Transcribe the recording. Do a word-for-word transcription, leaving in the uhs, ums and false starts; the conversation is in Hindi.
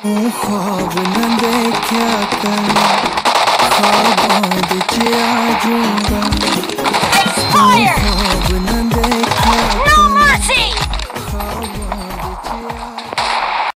ख्वाब न देखा कर, ख्वाबों विच आ जाऊंगा।